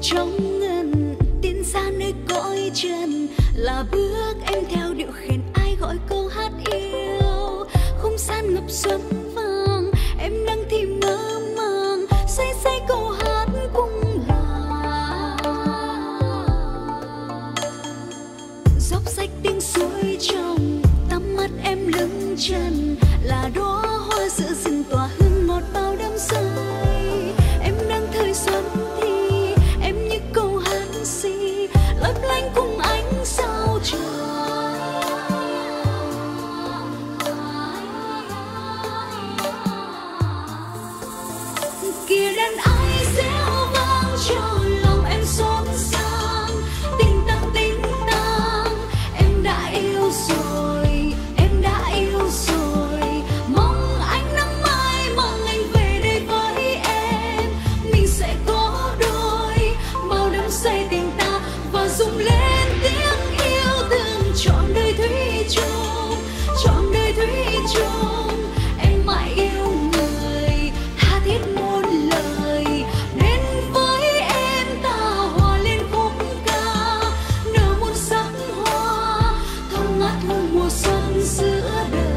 trong ngần tiến xa nơi cõi trần, là bước em theo điệu khen ai gọi câu hát yêu. Không gian ngập xuân vàng, em đang thì mơ màng say say câu hát cũng là dốc rách tiếng suối trong tắm mắt em lưng trần, là đóa hoa giữa rừng tỏa hương ngọt bao đắm say. Em đang thời xuân thì em như câu hát si lấp lánh cùng ánh sao trời. Kia đàn ai réo vang cho lòng em xốn sang, tình tang em đã yêu rồi, em đã yêu rồi. Mong ánh nắng mai mang anh về đây với em, mình sẽ có đôi bao đắm say tình ta và rung lên tiếng yêu thương trọn đời thủy chung, trọn đời thủy chung. Em mãi yêu người tha thiết muôn lời, đến với em ta hòa lên khúc ca, nở muôn sắc hoa thơm ngát hương mùa xuân giữa đời.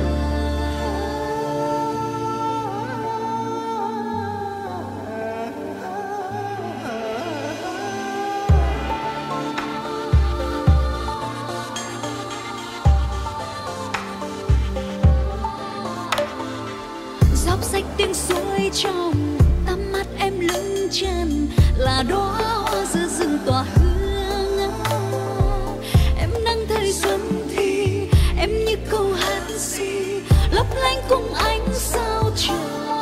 Dốc rách tiếng suối trong tắm mắt em lưng trần, là đóa hoa giữa rừng tỏa hương. Em đang thời xuân thì em như câu hát si lấp lánh cùng ánh sao trời.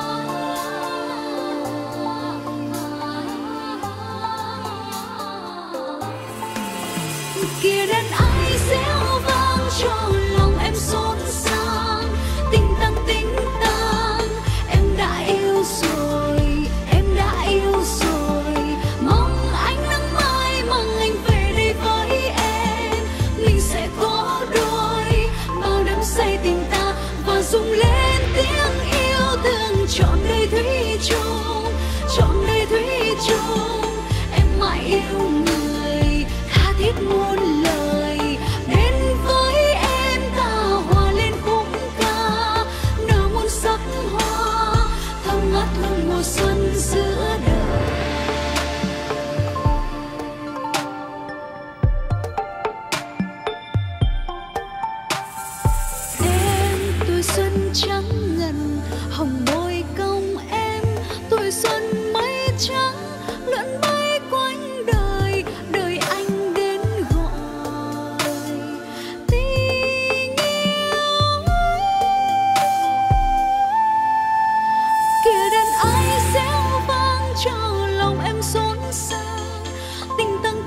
Kia đàn ai réo vang cho lòng em xốn sang, tình tang em đã yêu rồi, em đã yêu rồi. Mong ánh nắng mai mang anh về đây với em, mình sẽ có đôi bao đắm say tình ta và rung lên tiếng yêu thương trọn đời thủy chung, trọn đời thủy chung. Em mãi yêu người tha thiết muôn lời, đến với em ta hòa lên khúc ca, nở muôn sắc hoa thơm ngát hương mùa xuân giữa đời. Em tuổi xuân trắng ngần hồng môi cong em, tuổi xuân mây trắng lượn bay quanh đời, đời anh đến gọi tình yêu. Kia đàn ai réo vang cho lòng em xốn sang, tình tang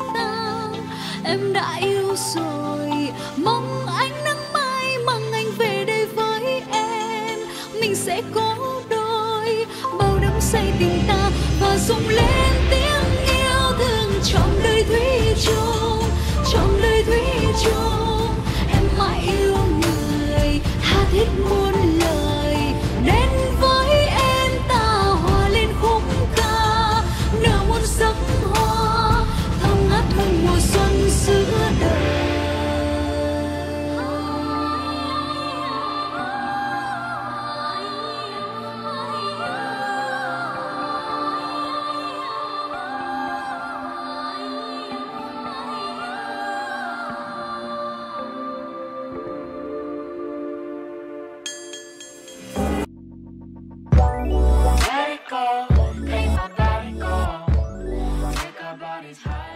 em đã yêu rồi. Mong ánh nắng mai mang anh về đây với em, mình sẽ có đôi bao đắm say tình ta và rung lên tiếng yêu thương trọn đời thủy chung, trọn đời thủy chung. Em mãi yêu người tha thiết muôn lời, đến với em ta hòa lên khúc ca, nở muôn sắc hoa thơm ngát hương mùa xuân giữa đời. Let it go, make my body go, take our bodies high.